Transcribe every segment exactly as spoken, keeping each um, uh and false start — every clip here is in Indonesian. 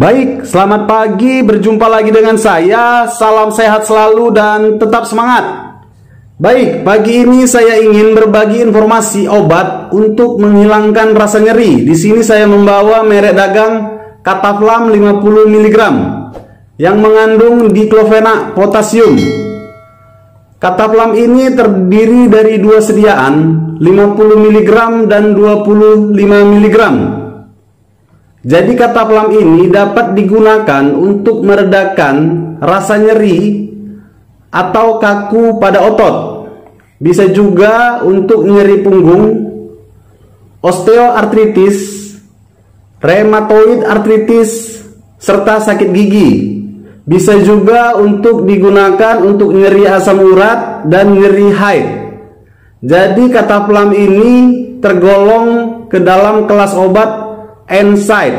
Baik, selamat pagi, berjumpa lagi dengan saya. Salam sehat selalu dan tetap semangat. Baik, pagi ini saya ingin berbagi informasi obat untuk menghilangkan rasa nyeri. Di sini saya membawa merek dagang Cataplam lima puluh miligram yang mengandung diklofenak potasium. Cataplam ini terdiri dari dua sediaan, lima puluh miligram dan dua puluh lima miligram. Jadi Cataplam ini dapat digunakan untuk meredakan rasa nyeri atau kaku pada otot. Bisa juga untuk nyeri punggung, osteoartritis, rheumatoid arthritis, serta sakit gigi. Bisa juga untuk digunakan untuk nyeri asam urat dan nyeri haid. Jadi Cataplam ini tergolong ke dalam kelas obat N SAID.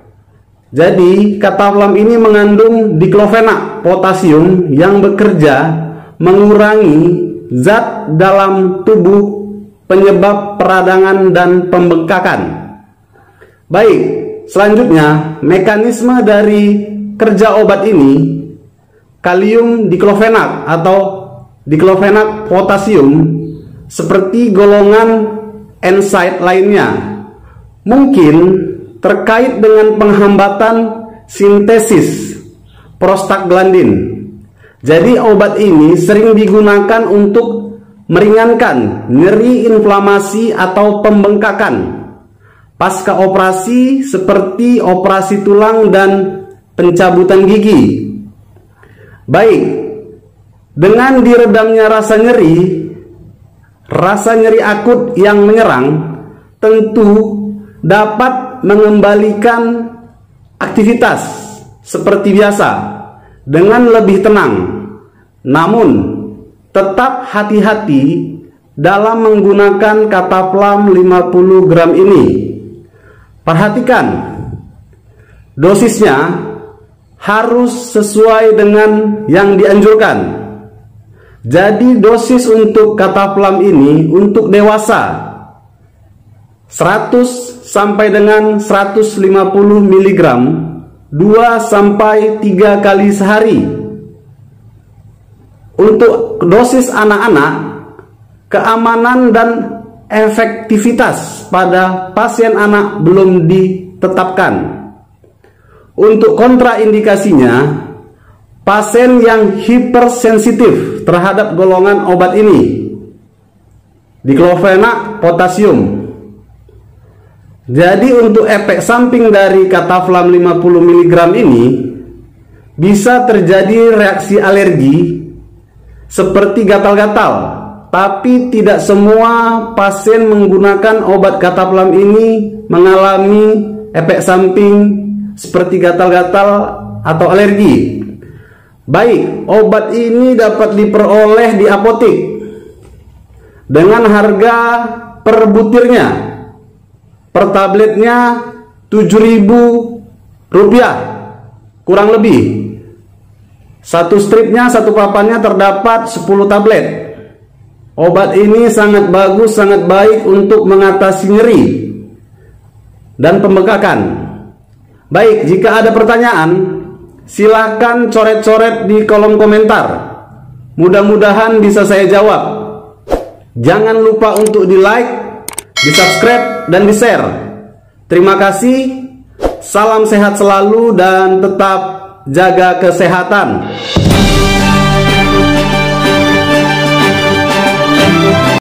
Jadi Cataplam ini mengandung diklofenak potasium yang bekerja mengurangi zat dalam tubuh penyebab peradangan dan pembengkakan. Baik, selanjutnya mekanisme dari kerja obat ini, kalium diklofenak atau diklofenak potasium seperti golongan N SAID lainnya mungkin terkait dengan penghambatan sintesis prostaglandin. Jadi obat ini sering digunakan untuk meringankan nyeri inflamasi atau pembengkakan pasca operasi seperti operasi tulang dan pencabutan gigi. Baik, dengan diredamnya rasa nyeri, rasa nyeri akut yang menyerang tentu dapat mengembalikan aktivitas seperti biasa dengan lebih tenang. Namun tetap hati-hati dalam menggunakan Cataplam lima puluh gram ini. Perhatikan, dosisnya harus sesuai dengan yang dianjurkan. Jadi dosis untuk Cataplam ini untuk dewasa seratus sampai dengan seratus lima puluh miligram dua sampai tiga kali sehari. Untuk dosis anak-anak, keamanan dan efektivitas pada pasien anak belum ditetapkan. Untuk kontraindikasinya, pasien yang hipersensitif terhadap golongan obat ini, diklofenak potasium. Jadi untuk efek samping dari Cataplam lima puluh miligram ini bisa terjadi reaksi alergi seperti gatal-gatal, tapi tidak semua pasien menggunakan obat Cataplam ini mengalami efek samping seperti gatal-gatal atau alergi. Baik, obat ini dapat diperoleh di apotek dengan harga per butirnya, per tabletnya tujuh ribu rupiah kurang lebih. Satu stripnya, satu papannya terdapat sepuluh tablet. Obat ini sangat bagus, sangat baik untuk mengatasi nyeri dan pembengkakan. Baik, jika ada pertanyaan silahkan coret-coret di kolom komentar. Mudah-mudahan bisa saya jawab. Jangan lupa untuk di like, di subscribe dan di share. Terima kasih. Salam sehat selalu dan tetap jaga kesehatan.